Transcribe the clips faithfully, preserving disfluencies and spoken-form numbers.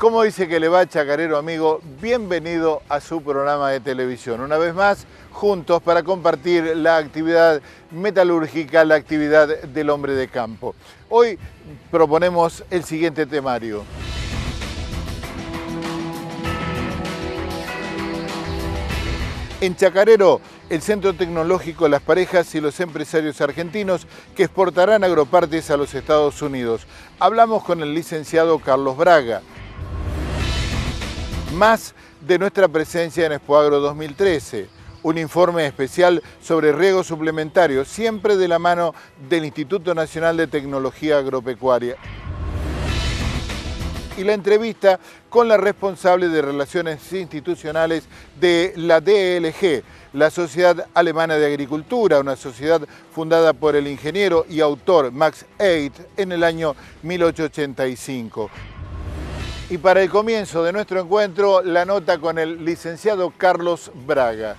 ¿Cómo dice que le va, chacarero amigo? Bienvenido a su programa de televisión. Una vez más, juntos para compartir la actividad metalúrgica, la actividad del hombre de campo. Hoy proponemos el siguiente temario. En Chacarero, el Centro Tecnológico Las Parejas y los empresarios argentinos que exportarán agropartes a los Estados Unidos. Hablamos con el licenciado Carlos Braga. Más de nuestra presencia en Expoagro dos mil trece, un informe especial sobre riego suplementario, siempre de la mano del Instituto Nacional de Tecnología Agropecuaria. Y la entrevista con la responsable de Relaciones Institucionales de la D L G, la Sociedad Alemana de Agricultura, una sociedad fundada por el ingeniero y autor Max Eit en el año mil ochocientos ochenta y cinco. Y para el comienzo de nuestro encuentro, la nota con el licenciado Carlos Braga.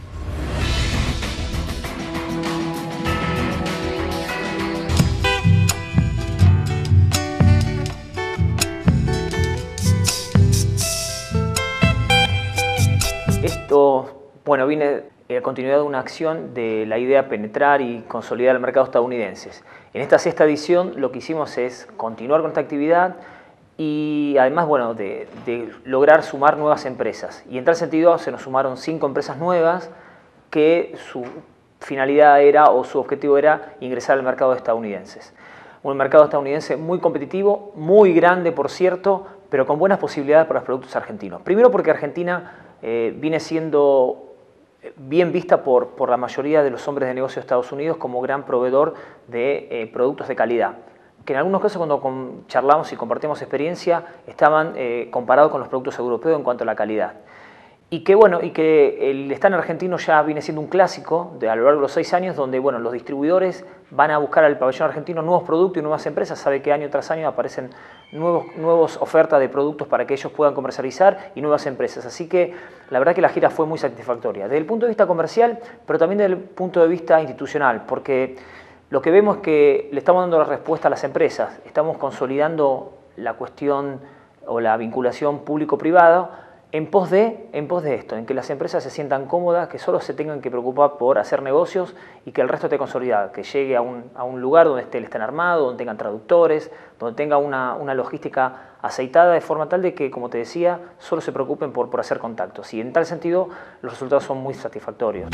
Esto, bueno, viene a continuidad de una acción de la idea de penetrar y consolidar el mercado estadounidense. En esta sexta edición lo que hicimos es continuar con esta actividad y además, bueno, de, de lograr sumar nuevas empresas. Y en tal sentido se nos sumaron cinco empresas nuevas que su finalidad era o su objetivo era ingresar al mercado estadounidense. Un mercado estadounidense muy competitivo, muy grande por cierto, pero con buenas posibilidades para los productos argentinos. Primero porque Argentina eh, viene siendo bien vista por, por la mayoría de los hombres de negocio de Estados Unidos como gran proveedor de eh, productos de calidad, que en algunos casos cuando con, charlamos y compartimos experiencia estaban eh, comparados con los productos europeos en cuanto a la calidad. Y que, bueno, y que el stand argentino ya viene siendo un clásico de, a lo largo de los seis años, donde bueno, los distribuidores van a buscar al pabellón argentino nuevos productos y nuevas empresas. Sabe que año tras año aparecen nuevos, nuevas ofertas de productos para que ellos puedan comercializar y nuevas empresas. Así que la verdad que la gira fue muy satisfactoria, desde el punto de vista comercial, pero también desde el punto de vista institucional, porque lo que vemos es que le estamos dando la respuesta a las empresas, estamos consolidando la cuestión o la vinculación público-privada en pos de, en pos de esto, en que las empresas se sientan cómodas, que solo se tengan que preocupar por hacer negocios y que el resto esté consolidado, que llegue a un, a un lugar donde esté, estén armados, donde tengan traductores, donde tenga una, una logística aceitada de forma tal de que, como te decía, solo se preocupen por, por hacer contactos. Y en tal sentido, los resultados son muy satisfactorios.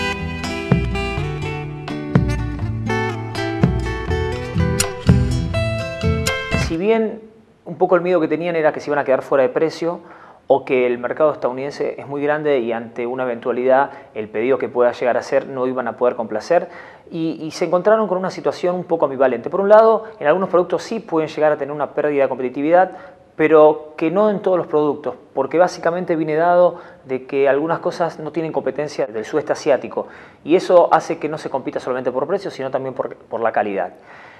Si bien un poco el miedo que tenían era que se iban a quedar fuera de precio o que el mercado estadounidense es muy grande y ante una eventualidad el pedido que pueda llegar a ser no iban a poder complacer y, y se encontraron con una situación un poco ambivalente. Por un lado, en algunos productos sí pueden llegar a tener una pérdida de competitividad, pero que no en todos los productos, porque básicamente viene dado de que algunas cosas no tienen competencia del sudeste asiático y eso hace que no se compita solamente por precio, sino también por, por la calidad.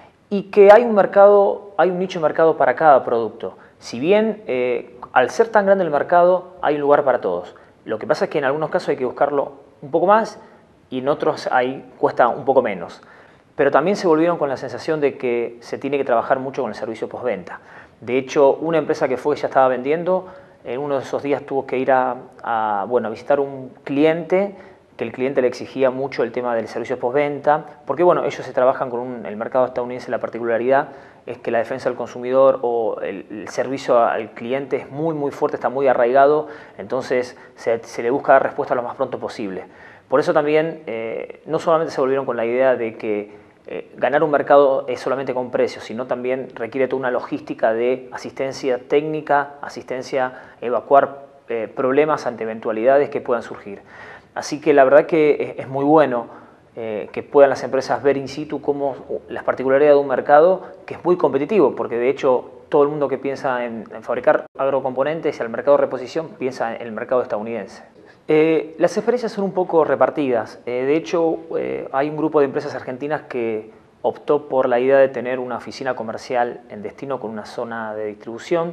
Y que hay un mercado, hay un nicho de mercado para cada producto. Si bien eh, al ser tan grande el mercado hay un lugar para todos. Lo que pasa es que en algunos casos hay que buscarlo un poco más y en otros ahí cuesta un poco menos. Pero también se volvieron con la sensación de que se tiene que trabajar mucho con el servicio postventa. De hecho, una empresa que fue ya estaba vendiendo, en uno de esos días tuvo que ir a, a, bueno, a visitar un cliente, que el cliente le exigía mucho el tema del servicio postventa, porque bueno, ellos se trabajan con un, el mercado estadounidense, la particularidad es que la defensa del consumidor o el, el servicio al cliente es muy muy fuerte, está muy arraigado, entonces se, se le busca dar respuesta lo más pronto posible. Por eso también eh, no solamente se volvieron con la idea de que eh, ganar un mercado es solamente con precios, sino también requiere toda una logística de asistencia técnica, asistencia, evacuar eh, problemas ante eventualidades que puedan surgir. Así que la verdad que es muy bueno eh, que puedan las empresas ver in situ cómo las particularidades de un mercado que es muy competitivo, porque de hecho todo el mundo que piensa en, en fabricar agrocomponentes y al mercado de reposición piensa en el mercado estadounidense. Eh, las experiencias son un poco repartidas. Eh, de hecho, eh, hay un grupo de empresas argentinas que optó por la idea de tener una oficina comercial en destino con una zona de distribución,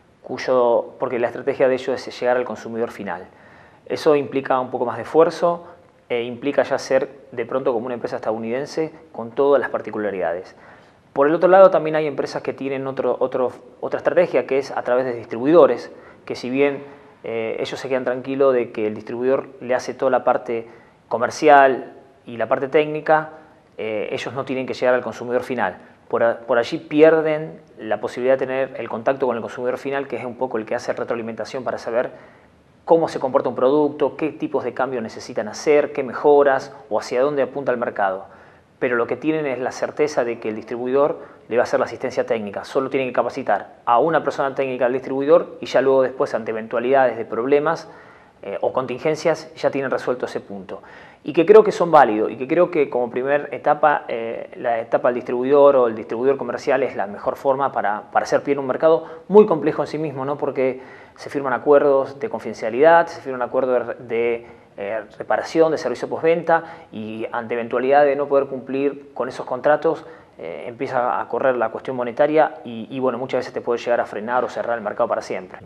cuyo, porque la estrategia de ellos es llegar al consumidor final. Eso implica un poco más de esfuerzo e implica ya ser de pronto como una empresa estadounidense con todas las particularidades. Por el otro lado también hay empresas que tienen otro, otro, otra estrategia que es a través de distribuidores, que si bien eh, ellos se quedan tranquilos de que el distribuidor le hace toda la parte comercial y la parte técnica, eh, ellos no tienen que llegar al consumidor final. Por, a, por allí pierden la posibilidad de tener el contacto con el consumidor final, que es un poco el que hace retroalimentación para saber cómo se comporta un producto, qué tipos de cambios necesitan hacer, qué mejoras o hacia dónde apunta el mercado. Pero lo que tienen es la certeza de que el distribuidor le va a hacer la asistencia técnica. Solo tienen que capacitar a una persona técnica al distribuidor y ya luego después, ante eventualidades de problemas eh, o contingencias, ya tienen resuelto ese punto. Y que creo que son válidos y que creo que como primera etapa, eh, la etapa del distribuidor o el distribuidor comercial es la mejor forma para, para hacer pie en un mercado muy complejo en sí mismo, ¿no? Porque se firman acuerdos de confidencialidad, se firman acuerdos de, de eh, reparación, de servicio postventa, y ante eventualidad de no poder cumplir con esos contratos, eh, empieza a correr la cuestión monetaria y, y bueno, muchas veces te puede llegar a frenar o cerrar el mercado para siempre.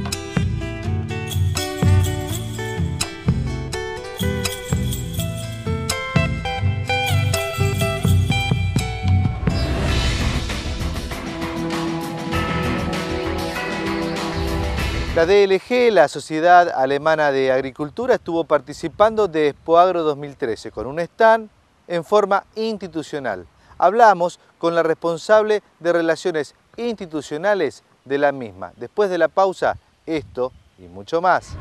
La D L G, la Sociedad Alemana de Agricultura, estuvo participando de Expoagro dos mil trece con un stand en forma institucional. Hablamos con la responsable de Relaciones Institucionales de la misma. Después de la pausa, esto y mucho más.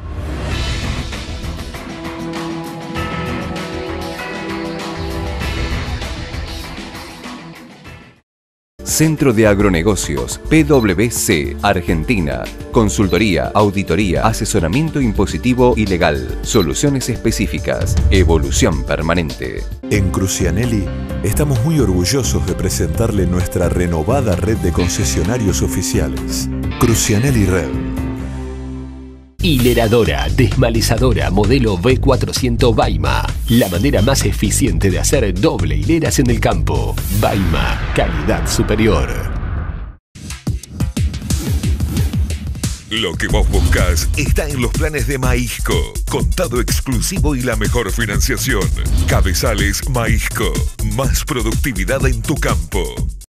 Centro de Agronegocios, P W C, Argentina. Consultoría, auditoría, asesoramiento impositivo y legal. Soluciones específicas. Evolución permanente. En Crucianelli estamos muy orgullosos de presentarle nuestra renovada red de concesionarios oficiales. Crucianelli Red. Hileradora, desmalezadora, modelo V cuatrocientos Baima. La manera más eficiente de hacer doble hileras en el campo. Baima, calidad superior. Lo que vos buscás está en los planes de Maisco. Contado exclusivo y la mejor financiación. Cabezales Maisco. Más productividad en tu campo.